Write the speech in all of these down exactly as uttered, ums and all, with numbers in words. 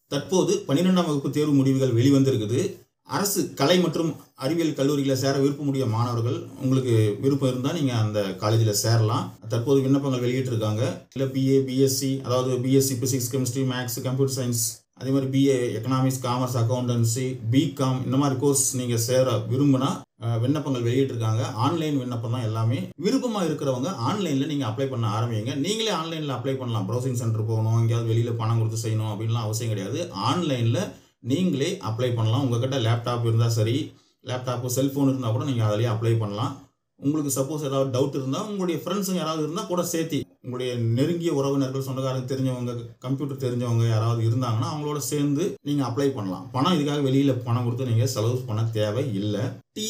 தற்போது பன்னிரெண்டாம் வகுப்பு தேர்வு முடிவுகள் வெளிவந்திருக்குது. அரசு கலை மற்றும் அறிவியல் கல்லூரியில் சேர விருப்பமுடைய மாணவர்கள் உங்களுக்கு விருப்பம் இருந்தால் நீங்கள் அந்த காலேஜில் சேரலாம். தற்போது விண்ணப்பங்கள் வெளியிட்டிருக்காங்க. இல்லை பிஏ பிஎஸ்சி, அதாவது BSc physics chemistry maths computer science, அதே மாதிரி BA economics commerce accountancy BCom இந்த மாதிரி கோர்ஸ் நீங்கள் சேர விரும்பினா விண்ணப்பங்கள் வெளியிட்டிருக்காங்க. ஆன்லைன் விண்ணப்பம் தான் எல்லாமே. விருப்பமாக இருக்கிறவங்க ஆன்லைனில் நீங்கள் அப்ளை பண்ண ஆரம்பிங்க. நீங்களே ஆன்லைனில் அப்ளை பண்ணலாம். ப்ரௌசிங் சென்டர் போகணும், எங்கேயாவது வெளியில் பணம் கொடுத்து செய்யணும் அப்படின்லாம் அவசியம் கிடையாது. ஆன்லைனில் நீங்களே அப்ளை பண்ணலாம். உங்கள்கிட்ட லேப்டாப் இருந்தால் சரி, லேப்டாப்பு செல்ஃபோன் இருந்தால் கூட நீங்கள் அதிலேயே அப்ளை பண்ணலாம். உங்களுக்கு சப்போஸ் ஏதாவது டவுட் இருந்தால் உங்களுடைய ஃப்ரெண்ட்ஸுங்க யாராவது இருந்தால் கூட சேர்த்து, உங்களுடைய நெருங்கிய உறவினர்கள் சொந்தக்காரங்க தெரிஞ்சவங்க கம்ப்யூட்டர் தெரிஞ்சவங்க யாராவது இருந்தாங்கன்னா அவங்களோட சேர்ந்து நீங்கள் அப்ளை பண்ணலாம். பணம் இதுக்காக வெளியில் பணம் கொடுத்து நீங்கள் செலவு பண்ண தேவை இல்லை.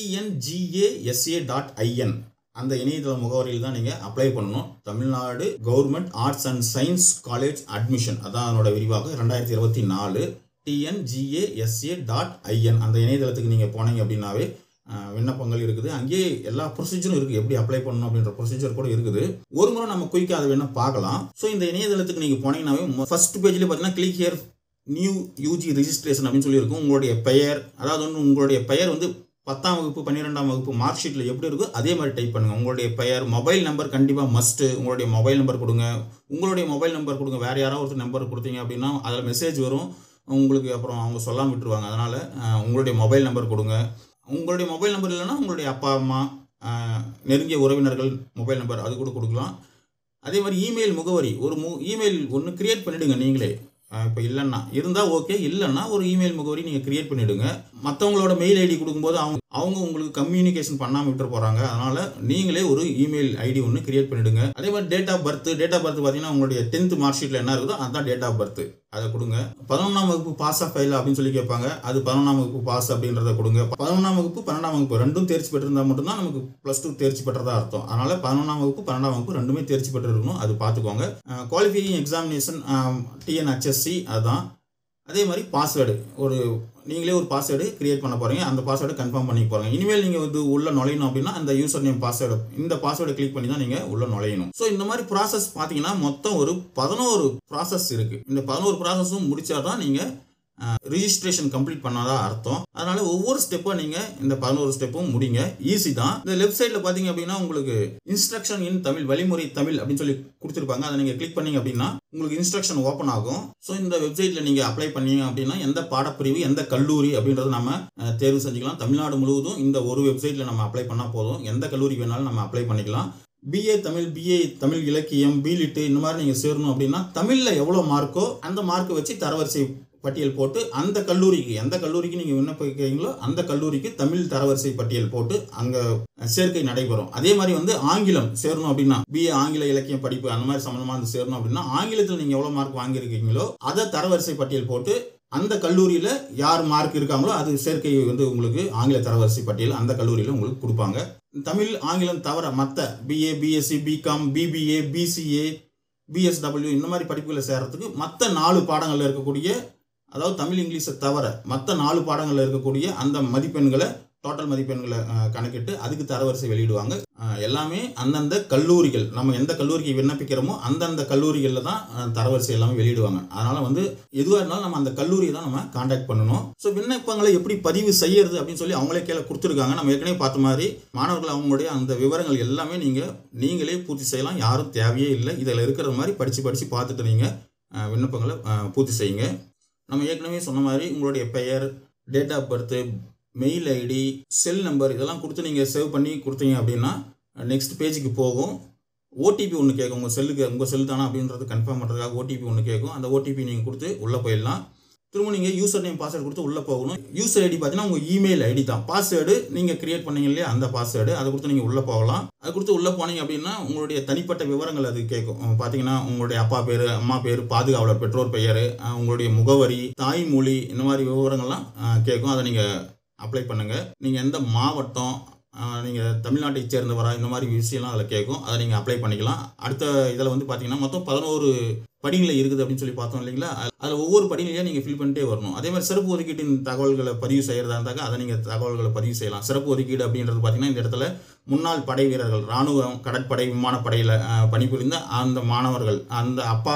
டிஎன்ஜிஏஎஸ்ஏ டாட் ஐஎன் அந்த இணையதள முகவரியில் தான் நீங்கள் அப்ளை பண்ணணும். Tamil Nadu government arts and science college admission, அதான் அதனோட விரிவாக ரெண்டாயிரத்தி இருபத்தி நாலு டிஎன்ஜிஏஎஸ்ஏ டாட் ஐஎன் அந்த இணையதளத்துக்கு நீங்கள் போனீங்க அப்படின்னாவே விண்ணப்பங்கள் இருக்குது. அங்கேயே எல்லா ப்ரொசீஜரும் இருக்குது. எப்படி அப்ளை பண்ணணும் அப்படின்ற ப்ரொசீஜர் கூட இருக்குது. ஒரு முறை நம்ம குயிக்காக அதை வேணால் பார்க்கலாம். ஸோ இந்த இணையதளத்துக்கு நீங்கள் போனீங்கன்னாவே ஃபர்ஸ்ட் பேஜ்லேயே பார்த்தீங்கன்னா click here new UG registration அப்படின்னு சொல்லியிருக்கும். உங்களுடைய பெயர், அதாவது வந்து உங்களுடைய பெயர் வந்து பத்தாம் வகுப்பு பன்னிரெண்டாம் வகுப்பு மார்க் ஷீட்டில் எப்படி இருக்கோ அதே மாதிரி டைப் பண்ணுங்கள். உங்களுடைய பெயர், மொபைல் நம்பர் கண்டிப்பாக மஸ்ட்டு. உங்களுடைய மொபைல் நம்பர் கொடுங்க. உங்களுடைய மொபைல் நம்பர் கொடுங்க. வேறு யாராவது ஒரு நம்பர் கொடுத்தீங்க அப்படின்னா அதில் மெசேஜ் வரும் உங்களுக்கு, அப்புறம் அவங்க சொல்லாமல் விட்டுருவாங்க. அதனால் உங்களுடைய மொபைல் நம்பர் கொடுங்க. உங்களுடைய மொபைல் நம்பர் இல்லைன்னா உங்களுடைய அப்பா அம்மா நெருங்கிய உறவினர்கள் மொபைல் நம்பர் அது கூட கொடுக்கலாம். அதே மாதிரி இமெயில் முகவரி, ஒரு மு இமெயில் ஒன்று கிரியேட் பண்ணிவிடுங்க நீங்களே. இப்போ இல்லைன்னா இருந்தால் ஓகே, இல்லைன்னா ஒரு இமெயில் முகவரி நீங்கள் கிரியேட் பண்ணிவிடுங்க. மற்றவங்களோட மெயில் ஐடி கொடுக்கும்போது அவங்க அவங்க உங்களுக்கு கம்யூனிகேஷன் பண்ணாமல் விட்டு போகிறாங்க. அதனால் நீங்களே ஒரு இமெயில் ஐடி ஒன்று கிரியேட் பண்ணிவிடுங்க. அதே மாதிரி date of birth date of birth பார்த்தீங்கன்னா உங்களுடைய டென்த் மார்க் ஷீட்டில் என்ன இருக்குதோ அதுதான் டேட் ஆஃப் பர்த், அதை கொடுங்க. பதினொன்றாம் வகுப்பு பாஸ் ஆஃப் ஃபைல் அப்படின்னு சொல்லி கேட்பாங்க. அது பதினொன்றாம் வகுப்பு பாஸ் அப்படின்றத கொடுங்க. பதினொன்றாம் வகுப்பு பன்னெண்டாம் வகுப்பு ரெண்டும் தேர்ச்சி பெற்றிருந்தால் மட்டும்தான் நமக்கு ப்ளஸ் டூ தேர்ச்சி பெற்றதா அர்த்தம். அதனால் பதினொன்றாம் வகுப்பு பன்னெண்டாம் வகுப்பு ரெண்டுமே தேர்ச்சி பெற்றிருக்கணும், அது பார்த்துக்கோங்க. குவாலிஃபையிங் எக்ஸாமினேஷன் டிஎன்ஹெச்எஸ்சி அதுதான். அதே மாதிரி பாஸ்வேர்டு, ஒரு நீங்களே ஒரு பாஸ்வேர்டு கிரியேட் பண்ண போகிறீங்க. அந்த பாஸ்வேர்டை கன்ஃபார்ம் பண்ணி போகிறீங்க. இனிமேல் நீங்கள் வந்து உள்ள நுழையணும் அப்படின்னா அந்த யூசர் நேம் பாஸ்வேர்டு, இந்த பாஸ்வேர்டை கிளிக் பண்ணி தான் நீங்கள் உள்ள நுழையணும். ஸோ இந்த மாதிரி ப்ராசஸ் பார்த்தீங்கன்னா மொத்தம் ஒரு பதினோரு ப்ராசஸ் இருக்குது. இந்த பதினோரு ப்ராசஸும் முடிச்சா தான் நீங்கள் ரிஜிஸ்ட்ரேஷன் கம்ப்ளீட் பண்ணாதான் அர்த்தம். அதனால ஒவ்வொரு ஸ்டெப்பாக நீங்கள் இந்த பதினோரு ஸ்டெப்பும் முடிங்க. ஈஸி தான். இந்த லெஃப்ட் சைடில் பார்த்தீங்க அப்படின்னா உங்களுக்கு இன்ஸ்ட்ரக்ஷன் இன் தமிழ், வழிமுறை தமிழ் அப்படின்னு சொல்லி கொடுத்துருப்பாங்க. அதை நீங்கள் கிளிக் பண்ணீங்க அப்படின்னா உங்களுக்கு இன்ஸ்ட்ரக்ஷன் ஓப்பன் ஆகும். ஸோ இந்த வெப்சைட்டில் நீங்கள் அப்ளை பண்ணீங்க அப்படின்னா எந்த பாடப்பிரிவு எந்த கல்லூரி அப்படின்றத நம்ம தேர்வு செஞ்சுக்கலாம். தமிழ்நாடு முழுவதும் இந்த ஒரு வெப்சைட்டில் நம்ம அப்ளை பண்ணால் போதும். எந்த கல்லூரி வேணாலும் நம்ம அப்ளை பண்ணிக்கலாம். பிஏ தமிழ், பிஏ தமிழ் இலக்கியம், பிலிட்டு இந்த மாதிரி நீங்கள் சேரணும் அப்படின்னா தமிழில் எவ்வளோ மார்க்கோ அந்த மார்க்கை வச்சு தரவரிசை பட்டியல் போட்டு அந்த கல்லூரிக்கு எந்த கல்லூரிக்கு நீங்கள் விண்ணப்பிக்கிறீங்களோ அந்த கல்லூரிக்கு தமிழ் தரவரிசை பட்டியல் போட்டு அங்கே சேர்க்கை நடைபெறும். அதே மாதிரி வந்து ஆங்கிலம் சேரணும் அப்படின்னா பிஏ ஆங்கில இலக்கியம் படிப்பு அந்த மாதிரி சம்மந்தமாக சேரணும் அப்படின்னா ஆங்கிலத்தில் நீங்கள் எவ்வளோ மார்க் வாங்கியிருக்கீங்களோ அதை தரவரிசை பட்டியல் போட்டு அந்த கல்லூரியில் யார் மார்க் இருக்காங்களோ அது சேர்க்கை வந்து உங்களுக்கு ஆங்கில தரவரிசை பட்டியல் அந்த கல்லூரியில் உங்களுக்கு கொடுப்பாங்க. தமிழ் ஆங்கிலம் தவிர மற்ற BA BSc BCom BBA BCA BSW இந்த மாதிரி படிப்புகளை சேர்றதுக்கு மற்ற நாலு பாடங்களில் இருக்கக்கூடிய, அதாவது தமிழ் இங்கிலீஷை தவிர மற்ற நாலு பாடங்களில் இருக்கக்கூடிய அந்த மதிப்பெண்களை டோட்டல் மதிப்பெண்களை கணக்கிட்டு அதுக்கு தரவரிசை வெளியிடுவாங்க. எல்லாமே அந்தந்த கல்லூரிகள், நம்ம எந்த கல்லூரிக்கு விண்ணப்பிக்கிறோமோ அந்தந்த கல்லூரிகளில் தான் தரவரிசை எல்லாமே வெளியிடுவாங்க. அதனால் வந்து எதுவாக இருந்தாலும் நம்ம அந்த கல்லூரியை தான் நம்ம கான்டாக்ட் பண்ணணும். ஸோ விண்ணப்பங்களை எப்படி பதிவு செய்யறது அப்படின்னு சொல்லி அவங்களே கீழே கொடுத்துருக்காங்க. நம்ம ஏற்கனவே பார்த்த மாதிரி மாணவர்கள் அவங்களுடைய அந்த விவரங்கள் எல்லாமே நீங்கள் நீங்களே பூர்த்தி செய்யலாம். யாரும் தேவையே இல்லை. இதில் இருக்கிற மாதிரி படித்து படித்து பார்த்துட்டு நீங்கள் விண்ணப்பங்களை பூர்த்தி செய்யுங்க. நம்ம ஏற்கனவே சொன்ன மாதிரி உங்களுடைய பெயர், date of birth, mail ID, cell number இதெல்லாம் கொடுத்து நீங்கள் சேவ் பண்ணி கொடுத்தீங்க அப்படின்னா நெக்ஸ்ட் பேஜுக்கு போகும். ஓடிபி ஒன்று கேட்கும். உங்கள் செல்லுக்கு உங்கள் செல் தானே அப்படின்றது கன்ஃபார்ம் பண்ணுறதுக்காக ஓடிபி ஒன்று கேட்கும். அந்த ஓடிபி நீங்கள் கொடுத்து உள்ளே போயிடலாம். திரும்ப நீங்கள் யூசர் நேம் பாஸ்வேர்டு கொடுத்து உள்ளே போகணும். யூசர் ஐடி பார்த்தீங்கன்னா உங்கள் இமெயில் ஐடி தான். பாஸ்வேர்டு நீங்கள் கிரியேட் பண்ணீங்க இல்லையா அந்த பாஸ்வேர்டு அதை கொடுத்து நீங்கள் உள்ளே போகலாம். அது கொடுத்து உள்ளே போனீங்க அப்படின்னா உங்களுடைய தனிப்பட்ட விவரங்கள் அது கேட்கும். பார்த்தீங்கன்னா உங்களுடைய அப்பா பேர், அம்மா பேர், பாதுகாவலர் பெற்றோர் பெயர், உங்களுடைய முகவரி, தாய்மொழி இந்த மாதிரி விவரங்கள்லாம் கேட்கும். அதை நீங்கள் அப்ளை பண்ணுங்கள். நீங்கள் எந்த மாவட்டம், நீங்கள் தமிழ்நாட்டை சேர்ந்தவரா இந்த மாதிரி விஷயம்லாம் அதில் கேட்கும். அதை நீங்கள் அப்ளை பண்ணிக்கலாம். அடுத்த இதில் வந்து பார்த்தீங்கன்னா மொத்தம் பதினோரு படிநிலை இருக்குது அப்படின்னு சொல்லி பார்த்தோம் இல்லைங்களா. அதில் ஒவ்வொரு படிநிலையாக நீங்கள் ஃபில் பண்ணிட்டே வரணும். அதே மாதிரி சிறப்பு ஒதுக்கீட்டின் தகவல்களை பதிவு செய்கிறதா இருந்தாக்க அதை நீங்கள் தகவல்களை பதிவு செய்யலாம். சிறப்பு ஒதுக்கீடு அப்படின்றது பார்த்தீங்கன்னா இந்த இடத்துல முன்னாள் படை வீரர்கள், இராணுவம், கடற்படை, விமானப்படையில் பணிபுரிந்த அந்த மாணவர்கள், அந்த அப்பா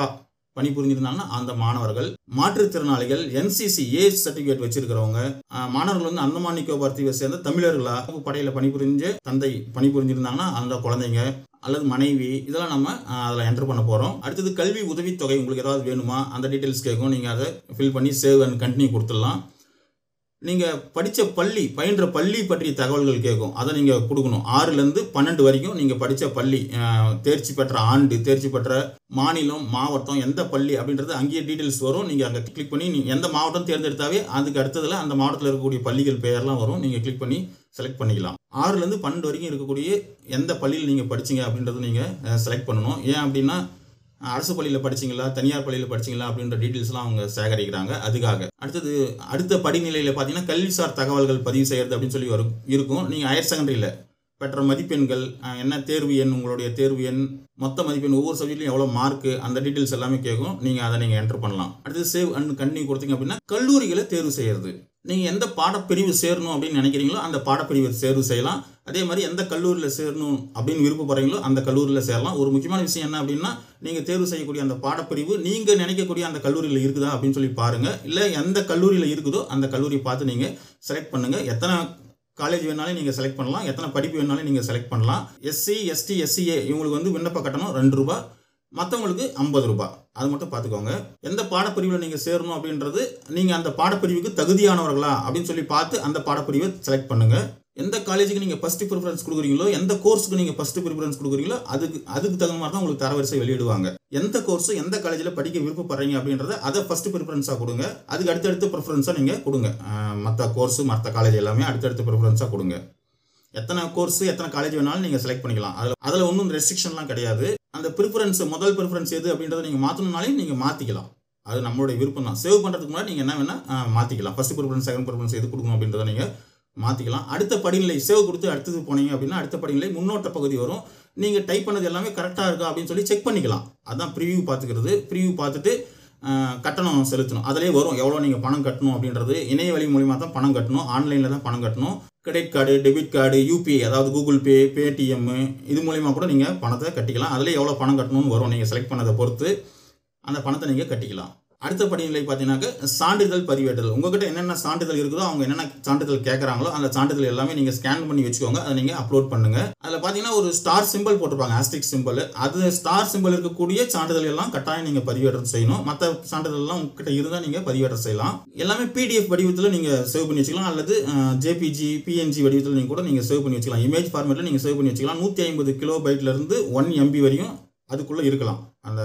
பணிபுரிஞ்சிருந்தாங்கன்னா அந்த மாணவர்கள், மாற்றுத்திறனாளிகள், என்சிசி ஏஜ் சர்டிபிகேட் வச்சிருக்கிறவங்க, மாணவர்கள் வந்து அந்தமான் நிக்கோபார் தீவை சேர்ந்த தமிழர்களா படையில பணிபுரிஞ்ச தந்தை பணிபுரிஞ்சிருந்தாங்கன்னா அந்த குழந்தைங்க அல்லது மனைவி, இதெல்லாம் நம்ம அதில் என்டர் பண்ண போகிறோம். அடுத்தது கல்வி உதவித்தொகை உங்களுக்கு ஏதாவது வேணுமா அந்த டீட்டெயில்ஸ் கேட்கும். நீங்கள் அதை ஃபில் பண்ணி சேவ் அண்ட் கண்டினியூ கொடுத்துடலாம். நீங்கள் படித்த பள்ளி பயின்ற பள்ளி பற்றிய தகவல்கள் கேட்கும், அதை நீங்கள் கொடுக்கணும். ஆறுலேருந்து பன்னெண்டு வரைக்கும் நீங்கள் படித்த பள்ளி, தேர்ச்சி பெற்ற ஆண்டு, தேர்ச்சி பெற்ற மாநிலம், மாவட்டம், எந்த பள்ளி அப்படின்றது அங்கேயே டீட்டெயில்ஸ் வரும். நீங்கள் அங்கே கிளிக் பண்ணி நீங்கள் எந்த மாவட்டம் தேர்ந்தெடுத்தாவே அதுக்கு அடுத்ததில் அந்த மாவட்டத்தில் இருக்கக்கூடிய பள்ளிகள் பெயர்லாம் வரும். நீங்கள் கிளிக் பண்ணி செலக்ட் பண்ணிக்கலாம். ஆறுலேருந்து பன்னெண்டு வரைக்கும் இருக்கக்கூடிய எந்த பள்ளியில் நீங்கள் படிச்சிங்க அப்படின்றது நீங்கள் செலக்ட் பண்ணணும். ஏன் அப்படின்னா அரசு பள்ளியில் படிச்சிங்களா, தனியார் பள்ளியில் படிச்சிங்களா அப்படின்ற டீட்டெயில்ஸ்லாம் அவங்க சேகரிக்கிறாங்க. அதுக்காக அடுத்தது அடுத்த படிநிலையில் பார்த்தீங்கன்னா கல்விசார் தகவல்கள் பதிவு செய்கிறது அப்படின்னு சொல்லி வரும் இருக்கும். நீங்கள் ஹையர் செகண்டரியில் பெற்ற மதிப்பெண்கள், என்ன தேர்வு எண், உங்களுடைய தேர்வு எண், மொத்த மதிப்பெண், ஒவ்வொரு சப்ஜெக்ட்லையும் எவ்வளோ மார்க்கு, அந்த டீட்டெயில்ஸ் எல்லாமே கேட்கும். நீங்கள் அதை நீங்கள் என்டர் பண்ணலாம். அடுத்து சேவ் அண்ட் கண்டினியூ கொடுத்தீங்க அப்படின்னா கல்லூரிகளை தேர்வு செய்கிறது. நீங்கள் எந்த பாடப்பிரிவு சேரணும் அப்படின்னு நினைக்கிறீங்களோ அந்த பாடப்பிரிவை தேர்வு செய்யலாம். அதே மாதிரி எந்த கல்லூரியில் சேரணும் அப்படின்னு விருப்பப்படுறீங்களோ அந்த கல்லூரியில் சேரலாம். ஒரு முக்கியமான விஷயம் என்ன அப்படின்னா நீங்கள் தேர்வு செய்யக்கூடிய அந்த பாடப்பிரிவு நீங்கள் நினைக்கக்கூடிய அந்த கல்லூரியில் இருக்குதா அப்படின்னு சொல்லி பாருங்கள். இல்லை எந்த கல்லூரியில் இருக்குதோ அந்த கல்லூரியை பார்த்து நீங்கள் செலக்ட் பண்ணுங்கள். எத்தனை காலேஜ் வேணாலும் நீங்கள் செலக்ட் பண்ணலாம், எத்தனை படிப்பு வேணாலும் நீங்கள் செலக்ட் பண்ணலாம். எஸ்சி, எஸ்டி, எஸ்சிஏ இவங்களுக்கு வந்து விண்ணப்ப கட்டணம் ரெண்டு ரூபாய், மற்றவங்களுக்கு ஐம்பது ரூபாய். அது மட்டும் பார்த்துக்கோங்க. எந்த பாடப்பிரிவில் நீங்கள் சேரணும் அப்படின்றது நீங்கள் அந்த பாடப்பிரிவுக்கு தகுதியானவர்களா அப்படின்னு சொல்லி பார்த்து அந்த பாடப்பிரிவை செலக்ட் பண்ணுங்கள். எந்த காலேஜுக்கு நீங்கள் ஃபஸ்ட்டு ப்ரிஃபரன்ஸ் கொடுக்குறீங்களோ, எந்த கோர்ஸுக்கு நீங்கள் ஃபஸ்ட்டு ப்ரிஃபரன்ஸ் கொடுக்குறீங்களோ அதுக்கு அதுக்கு தகுந்த மாதிரி தான் உங்களுக்கு தரவரிசை வெளியிடுவாங்க. எந்த கோர்ஸு எந்த காலேஜில் படிக்க விருப்பப்படுறீங்க அப்படின்றத அதை ஃபஸ்ட்டு ப்ரிஃபரன்ஸாக கொடுங்க. அதுக்கு அடுத்தடுத்து ப்ரிஃபரன்ஸாக நீங்கள் கொடுங்க. மற்ற கோர்ஸு மற்ற காலேஜ் எல்லாமே அடுத்தடுத்து ப்ரிஃபரன்ஸாக கொடுங்க. எத்தனை கோர்ஸு எத்தனை காலேஜ் வேணாலும் நீங்கள் செலக்ட் பண்ணிக்கலாம். அதில் அதில் ஒன்றும் ரெஸ்ட்ரிக்ஷன்லாம் கிடையாது. அந்த ப்ரிஃபரன்ஸ் முதல் ப்ரிஃபரன்ஸ் எது அப்படின்றத நீங்கள் மாற்றணும்னாலே நீங்கள் மாற்றிக்கலாம். அது நம்மளுடைய விருப்பம் தான். சேவ் பண்ணுறதுக்கு முன்னாடி நீங்கள் என்ன வேணால் மாற்றிக்கலாம். ஃபஸ்ட்டு ப்ரிஃபரன்ஸ், செகண்ட் ப்ரிஃபரன்ஸ் எது கொடுக்கணும் அப்படின்றத நீங்கள் மாற்றிக்கலாம். அடுத்த படிநிலை சேவ் கொடுத்து அடுத்தது போனீங்க அப்படின்னா அடுத்த படிநிலை முன்னோட்ட பகுதி வரும். நீங்கள் டைப் பண்ணது எல்லாமே கரெக்டாக இருக்கா அப்படின்னு சொல்லி செக் பண்ணிக்கலாம். அதுதான் ப்ரிவியூ பார்த்துக்கிறது. ப்ரிவியூ பார்த்துட்டு கட்டணம் செலுத்தணும். அதிலே வரும் எவ்வளோ நீங்கள் பணம் கட்டணும் அப்படின்றது. இணைய வழி மூலிமா தான் பணம் கட்டணும், ஆன்லைனில் தான் பணம் கட்டணும். Credit card, debit card, UPI அதாவது கூகுள் பே, பேடிஎம் இது மூலிமா கூட நீங்கள் பணத்தை கட்டிக்கலாம். அதில் எவ்வளோ பணம் கட்டணும்னு வரும். நீங்கள் செலக்ட் பண்ணதை பொறுத்து அந்த பணத்தை நீங்கள் கட்டிக்கலாம். அடுத்த படிநிலை பார்த்தீங்கன்னாக்க சான்றிதழ் பதிவேற்றல். உங்ககிட்ட என்னென்ன சான்றிதழ் இருக்குதோ அவங்க என்னென்ன சான்றிதழ் கேட்குறாங்களோ அந்த சான்றிதழ் எல்லாமே நீங்கள் ஸ்கேன் பண்ணி வச்சுக்கோங்க. அதை நீங்கள் அப்லோட் பண்ணுங்கள். அதில் பார்த்தீங்கன்னா ஒரு ஸ்டார் சிம்பிள் போட்டிருப்பாங்க, ஆஸ்டிக் சிம்பிள். அது ஸ்டார் சிம்பிள் இருக்கக்கூடிய சான்றிதழ் எல்லாம் கட்டாயம் நீங்கள் பதிவேற்றம் செய்யணும். மற்ற சான்றிதழ்லாம் உங்ககிட்ட இருந்தால் நீங்கள் பதிவேற்றம் செய்யலாம். எல்லாமே பிடிஎஃப் வடிவத்தில் நீங்கள் சேவ் பண்ணி வச்சுக்கலாம், அல்லது ஜேபிஜி, பிஎன்ஜி வடிவத்தில் நீங்கள் கூட நீங்கள் சேவ் பண்ணி வச்சுக்கலாம். இமேஜ் ஃபார்மேட்டில் நீங்கள் சேவ் பண்ணி வச்சுக்கலாம். நூற்றி ஐம்பது கிலோ பைட்லேருந்து ஒன் எம்பி வரையும் அதுக்குள்ளே இருக்கலாம் அந்த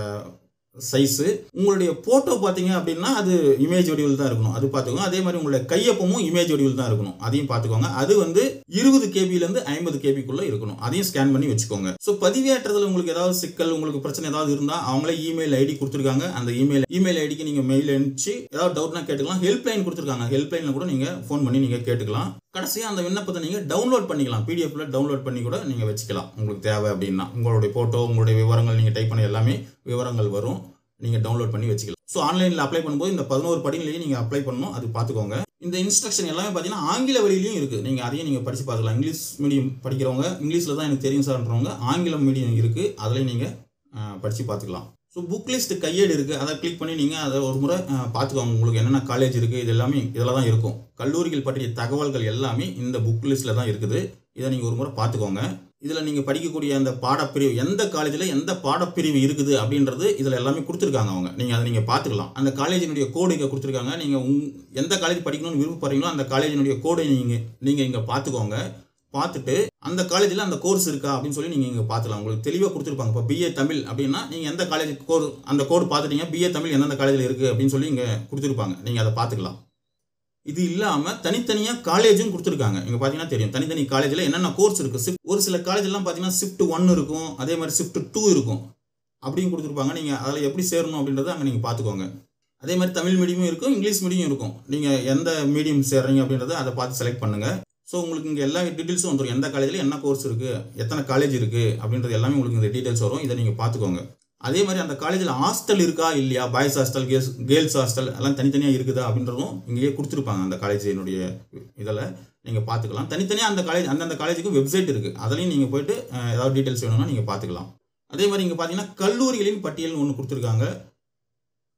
சைஸு. உங்களுடைய ஃபோட்டோ பார்த்தீங்க அப்படின்னா அது இமேஜ் வடிவில் தான் இருக்கணும், அது பார்த்துக்கோங்க. அதே மாதிரி உங்களுடைய கையொப்பமும் இமேஜ் வடிவில் தான் இருக்கணும், அதையும் பார்த்துக்கோங்க. அது வந்து இருபது கேபிலேருந்து ஐம்பது கேபிக்குள்ளே இருக்கணும், அதையும் ஸ்கேன் பண்ணி வச்சுக்கோங்க. ஸோ பதிவேற்றத்தில் உங்களுக்கு ஏதாவது சிக்கல், உங்களுக்கு பிரச்சனை ஏதாவது இருந்தால் அவங்களே இமெயில் ஐடி கொடுத்துருக்காங்க. அந்த இமெயில் இமெயில் ஐடிக்கு நீங்கள் மெயில் அனுப்பிச்சு ஏதாவது டவுட்னா கேட்டுக்கலாம். ஹெல்ப்லைன் கொடுத்துருக்காங்க, ஹெல்ப்லைனில் கூட நீங்கள் ஃபோன் பண்ணி நீங்கள் கேட்டுக்கலாம். கடைசியாக அந்த விண்ணப்பத்தை நீங்கள் டவுன்லோட் பண்ணிக்கலாம். பிடிஎஃப்ல டவுன்லோட் பண்ணி கூட நீங்கள் வச்சுக்கலாம். உங்களுக்கு தேவை அப்படின்னா உங்களுடைய ஃபோட்டோ, உங்களுடைய விவரங்கள், நீங்கள் டைப் பண்ண எல்லாமே விவரங்கள் வரும், நீங்கள் டவுன்லோட் பண்ணி வச்சுக்கலாம். ஸோ ஆன்லைனில் அப்ளை பண்ணும்போது இந்த பதினோரு படிநிலையும் நீங்கள் அப்ளை பண்ணணும், அது பார்த்துக்கோங்க. இந்த இன்ஸ்ட்ரக்ஷன் எல்லாமே பார்த்தீங்கன்னா ஆங்கில வழியிலையும் இருக்குது. நீங்கள் அதையும் நீங்கள் படித்து பார்த்துக்கலாம். இங்கிலீஷ் மீடியம் படிக்கிறவங்க, இங்கிலீஷில் தான் எனக்கு தெரியும் சார்ன்றவங்க ஆங்கிலம் மீடியம் இருக்குது, அதிலையும் நீங்கள் படித்து பார்த்துக்கலாம். ஸோ புக் லிஸ்ட் கையேடு இருக்குது, அதை கிளிக் பண்ணி நீங்கள் அதை ஒரு முறை பார்த்துக்கோங்க. உங்களுக்கு என்னென்ன காலேஜ் இருக்குது இது எல்லாமே இதில் தான் இருக்கும். கல்லூரிகள் பற்றிய தகவல்கள் எல்லாமே இந்த புக் லிஸ்ட்டில் தான் இருக்குது. இதை நீங்கள் ஒரு முறை பார்த்துக்கோங்க. இதில் நீங்கள் படிக்கக்கூடிய அந்த பாடப்பிரிவு எந்த காலேஜில் எந்த பாடப்பிரிவு இருக்குது அப்படின்றது இதில் எல்லாமே கொடுத்துருக்காங்க அவங்க. நீங்கள் அதை நீங்கள் பார்த்துக்கலாம். அந்த காலேஜினுடைய கோடு இங்கே கொடுத்துருக்காங்க. நீங்கள் உங் எந்த காலேஜ் படிக்கணும்னு விருப்பப்படுறீங்களோ அந்த காலேஜினுடைய கோடை நீங்கள் நீங்கள் இங்கே பார்த்துக்கோங்க. பார்த்துட்டு அந்த காலேஜில் அந்த கோர்ஸ் இருக்கா அப்படின்னு சொல்லி நீங்கள் இங்கே பார்த்துக்கலாம். உங்களுக்கு தெளிவாக கொடுத்துருப்பாங்க. இப்போ பிஏ தமிழ் அப்படின்னா நீங்கள் எந்த காலேஜ் கோர் அந்த கோடு பார்த்துட்டீங்க, பிஏ தமிழ் எந்தெந்த காலேஜில் இருக்குது அப்படின்னு சொல்லி இங்கே கொடுத்துருப்பாங்க. நீங்கள் அதை பார்த்துக்கலாம். இது இல்லாமல் தனித்தனியாக காலேஜும் கொடுத்துருக்காங்க. இங்கே பார்த்தீங்கன்னா தெரியும் தனித்தனி காலேஜில் என்னென்ன கோர்ஸ் இருக்குது. ஷிஃப்ட் ஒரு சில காலேஜெல்லாம் பார்த்தீங்கன்னா ஷிஃப்ட் ஒன் இருக்கும், அதே மாதிரி ஷிஃப்ட் டூ இருக்கும், அப்படியும் கொடுத்துருப்பாங்க. நீங்கள் அதில் எப்படி சேரணும் அப்படின்றத அங்கே நீங்கள் பார்த்துக்கோங்க. அதே மாதிரி தமிழ் மீடியமும் இருக்கும், இங்கிலீஷ் மீடியம் இருக்கும். நீங்கள் எந்த மீடியம் சேர்றீங்க அப்படின்றத அதை பார்த்து செலக்ட் பண்ணுங்கள். ஸோ உங்களுக்கு இங்கே எல்லா டீட்டெயில்ஸும் வந்துடும். எந்த காலேஜில் என்ன கோர்ஸ் இருக்குது, எத்தனை காலேஜ் இருக்குது அப்படின்றது எல்லாமே உங்களுக்கு இந்த டீட்டெயில்ஸ் வரும். இதை நீங்கள் பார்த்துக்கோங்க. அதே மாதிரி அந்த காலேஜில் ஹாஸ்டல் இருக்கா இல்லையா, boys hostel, girls girls hostel எல்லாம் தனித்தனியாக இருக்குதா அப்படின்றதும் இங்கேயே கொடுத்துருப்பாங்க. அந்த காலேஜினுடைய இதில் நீங்கள் பார்த்துக்கலாம். தனித்தனியாக அந்த காலேஜ் அந்தந்த காலேஜுக்கு வெப்சைட் இருக்குது, அதுலேயும் நீங்கள் போய்ட்டு ஏதாவது டீட்டெயில்ஸ் வேணும்னா நீங்கள் பார்த்துக்கலாம். அதே மாதிரி இங்கே பார்த்தீங்கன்னா கல்லூரிகளின் பட்டியல் ஒன்று கொடுத்துருக்காங்க.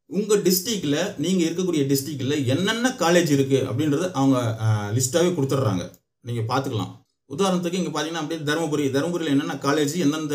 உங்கள் டிஸ்ட்ரிக்டில் நீங்கள் இருக்கக்கூடிய டிஸ்ட்ரிக்டில் என்னென்ன காலேஜ் இருக்குது அப்படின்றத அவங்க லிஸ்ட்டாகவே கொடுத்துட்றாங்க. நீங்கள் பார்த்துக்கலாம். உதாரணத்துக்கு இங்கே பார்த்தீங்கன்னா அப்படியே தருமபுரி தருமபுரியில் என்னென்ன காலேஜ் எந்தெந்த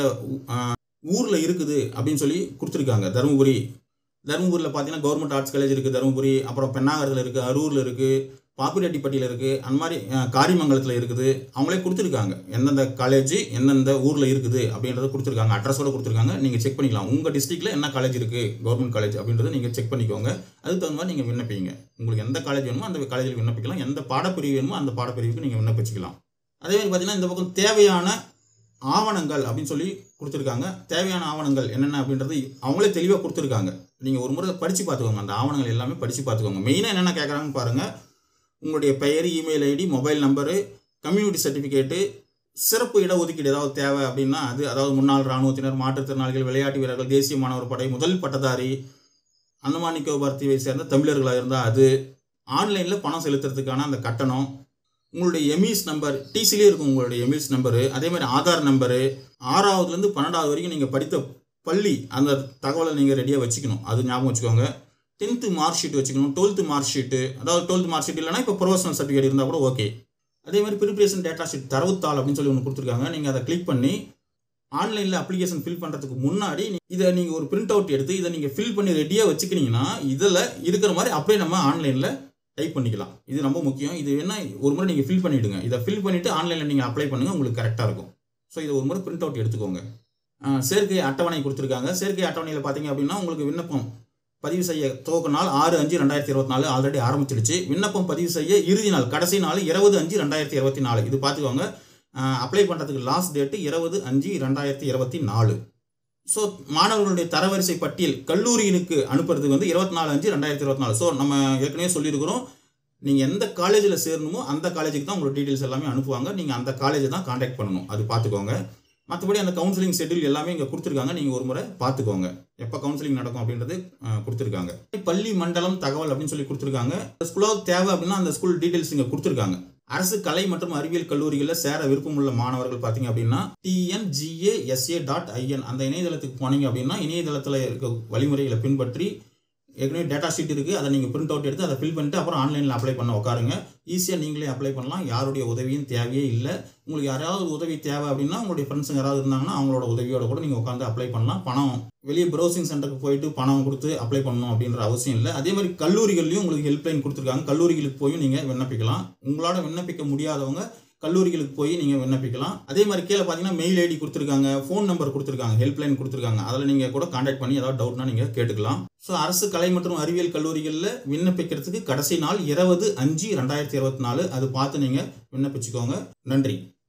ஊரில் இருக்குது அப்படின்னு சொல்லி கொடுத்துருக்காங்க. தருமபுரி தருமபுரியில் பார்த்தீங்கன்னா கவர்மெண்ட் ஆர்ட்ஸ் காலேஜ் இருக்குது தருமபுரி, அப்புறம் பெண்ணாகரத்தில் இருக்குது, அரூரில் இருக்குது, பாப்பிரெட்டிப்பட்டியில் இருக்குது, அந்த மாதிரி காரிமங்கலத்தில் இருக்குது. அவங்களே கொடுத்துருக்காங்க எந்தெந்த காலேஜ் எந்தெந்த ஊரில் இருக்குது அப்படின்றத கொடுத்துருக்காங்க. அட்ரஸோடு கொடுத்துருக்காங்க. நீங்கள் செக் பண்ணிக்கலாம். உங்கள் டிஸ்ட்ரிக்டில் என்ன காலேஜ் இருக்குது கவர்மெண்ட் காலேஜ் அப்படின்றத நீங்கள் செக் பண்ணிக்கோங்க. அதுக்கு தகுந்த மாதிரி நீங்கள் விண்ணப்பிங்க. உங்களுக்கு எந்த காலேஜ் வேணுமோ அந்த காலேஜில் விண்ணப்பிக்கலாம். எந்த பாடப்பிரிவு வேணுமோ அந்த பாடப்பிரிவுக்கு நீங்கள் விண்ணப்பிச்சிக்கலாம். அதேமாதிரி பார்த்தீங்கன்னா இந்த பக்கம் தேவையான ஆவணங்கள் அப்படின்னு சொல்லி கொடுத்துருக்காங்க. தேவையான ஆவணங்கள் என்னென்ன அப்படின்றது அவங்களே தெளிவாக கொடுத்துருக்காங்க. நீங்கள் ஒரு முறை படித்து பார்த்துக்கோங்க. அந்த ஆவணங்கள் எல்லாமே படித்து பார்த்துக்கோங்க. மெயினாக என்னென்ன கேட்குறாங்கன்னு பாருங்கள். உங்களுடைய பெயர், email ID, mobile number, community certificate, சிறப்பு இடஒதுக்கீடு ஏதாவது தேவை அப்படின்னா அது, அதாவது முன்னாள் இராணுவத்தினர், மாற்றுத்திறனாளிகள், விளையாட்டு வீரர்கள், தேசிய மாணவர் படை, முதல் பட்டதாரி, அந்தமான் நிக்கோபார் தீவை சேர்ந்த தமிழர்களாக இருந்தால் அது, ஆன்லைனில் பணம் செலுத்துறதுக்கான அந்த கட்டணம், உங்களுடைய எமிஸ் நம்பர், டிசிலே இருக்கும் உங்களுடைய எமிஸ் நம்பரு, அதே மாதிரி ஆதார் நம்பரு, ஆறாவதுலேருந்து பன்னெண்டாவது வரைக்கும் நீங்கள் படித்த பள்ளி அந்த தகவலை நீங்கள் ரெடியாக வச்சுக்கணும். அது ஞாபகம் வச்சுக்கோங்க. டென்த்து மார்க் ஷீட் வச்சுக்கணும். டுவெல்த்து மார்க் ஷீட்டு, அதாவது டுவெல்த் மார்க் ஷீட் இல்லைனா இப்போ ப்ரொஃபஷனல் சர்டிஃபிகேட் இருந்தால் கூட ஓகே. அதே மாதிரி ப்ரிப்பரேஷன் டேட்டா ஷீட் தரவுத்தாள் அப்படின்னு சொல்லி ஒன்று கொடுத்துருக்காங்க. நீங்கள் அதை கிளிக் பண்ணி ஆன்லைனில் அப்ளிகேஷன் ஃபில் பண்ணுறதுக்கு முன்னாடி இதை நீங்கள் ஒரு பிரிண்ட் அவுட் எடுத்து இதை நீங்கள் ஃபில் பண்ணி ரெடியாக வச்சுக்கினீங்கன்னா இதில் இருக்கிற மாதிரி அப்படியே நம்ம ஆன்லைனில் டைப் பண்ணிக்கலாம். இது ரொம்ப முக்கியம். இது என்ன ஒரு முறை நீங்கள் ஃபில் பண்ணிவிடுங்க. இதை ஃபில் பண்ணிவிட்டு ஆன்லைனில் நீங்கள் அப்ளை பண்ணுங்கள். உங்களுக்கு கரெக்டாக இருக்கும். ஸோ இதை ஒரு முறை பிரிண்ட் அவுட் எடுத்துக்கோங்க. சேர்க்கை அட்டவணை கொடுத்துருக்காங்க. சேர்க்கை அட்டவணையில் பார்த்தீங்க அப்படின்னா உங்களுக்கு விண்ணப்பம் பதிவு செய்ய துவக்க நாள் ஆறு அஞ்சு ரெண்டாயிரத்தி இருபத்தி நாலு ஆல்ரெடி ஆரம்பிச்சிடுச்சு. விண்ணப்பம் பதிவு செய்ய இறுதி நாள் கடைசி நாள் இருபது அஞ்சு ரெண்டாயிரத்தி இருபத்தி நாலு இது பார்த்துக்கோங்க. அப்ளை பண்ணுறதுக்கு லாஸ்ட் டேட்டு இருபது அஞ்சு ரெண்டாயிரத்தி இருபத்தி நாலு. ஸோ மாணவர்களுடைய தரவரிசை பட்டியல் கல்லூரியினுக்கு அனுப்புறதுக்கு வந்து இருபத்தி நாலு அஞ்சு ரெண்டாயிரத்தி இருபத்தி நாலு. ஸோ நம்ம ஏற்கனவே சொல்லியிருக்கிறோம். நீங்கள் எந்த காலேஜில் சேரணுமோ அந்த காலேஜுக்கு தான் உங்களோட டீட்டெயில்ஸ் எல்லாமே அனுப்புவாங்க. நீங்கள் அந்த காலேஜை தான் காண்டாக்ட் பண்ணணும். அது பார்த்துக்கோங்க. மற்றபடி அந்த கவுன்சிலிங் ஷெட்யூல் எல்லாமே இங்கே கொடுத்துருக்காங்க. நீங்கள் ஒரு முறை பார்த்துக்கோங்க எப்போ கவுன்சிலிங் நடக்கும் அப்படின்றது கொடுத்துருக்காங்க. பள்ளி மண்டலம் தகவல் அப்படின்னு சொல்லி கொடுத்துருக்காங்க. ஸ்கூலாவது தேவை அப்படின்னா அந்த ஸ்கூல் டீட்டெயில்ஸ் இங்கே கொடுத்துருக்காங்க. அரசு கலை மற்றும் அறிவியல் கல்லூரிகளில் சேர விருப்பமுள்ள மாணவர்கள் பார்த்தீங்க அப்படின்னா டிஎன்ஜிஏஎஸ்ஏ டாட் ஐஎன் அந்த இணையதளத்துக்கு போனீங்க அப்படின்னா இணையதளத்தில் இருக்க வழிமுறைகளை பின்பற்றி ஏற்கனவே டேட்டா ஷீட் இருக்குது. அதை நீங்கள் பிரிண்ட் அவுட் எடுத்து அதை ஃபில் பண்ணிட்டு அப்புறம் ஆன்லைனில் அப்ளை பண்ண உட்காருங்க. ஈஸியாக நீங்களே அப்ளை பண்ணலாம். யாருடைய உதவியும் தேவையே இல்லை. உங்களுக்கு யாராவது உதவி தேவை அப்படின்னா உங்களுடைய ஃப்ரெண்ட்ஸுங்க யாராவது இருந்தாங்கன்னா அவங்களோட உதவியோட கூட நீங்கள் உட்காந்து அப்ளை பண்ணலாம். பணம் வெளியே ப்ரௌசிங் சென்டருக்கு போயிட்டு பணம் கொடுத்து அப்ளை பண்ணணும் அப்படின்ற அவசியம் இல்லை. அதே மாதிரி கல்லூரிகள்லையும் உங்களுக்கு ஹெல்ப்லைன் கொடுத்துருக்காங்க. கல்லூரிகளுக்கு போய் நீங்கள் விண்ணப்பிக்கலாம். உங்களால் விண்ணப்பிக்க முடியாதவங்க கல்லூரிகளுக்கு போய் நீங்கள் விண்ணப்பிக்கலாம். அதே மாதிரி கீழே பார்த்தீங்கன்னா மெயில் ஐடி கொடுத்துருக்காங்க, ஃபோன் நம்பர் கொடுத்துருக்காங்க, ஹெல்ப்லைன் கொடுத்துருக்காங்க. அதில் நீங்கள் கூட கான்டாக்ட் பண்ணி ஏதாவது டவுட்னா நீங்கள் கேட்டுக்கலாம். ஸோ அரசு கலை மற்றும் அறிவியல் கல்லூரிகளில் விண்ணப்பிக்கிறதுக்கு கடைசி நாள் இருபது அஞ்சு ரெண்டாயிரத்தி இருபத்தி நாலு அது பார்த்து நீங்கள் விண்ணப்பிச்சுக்கோங்க. நன்றி.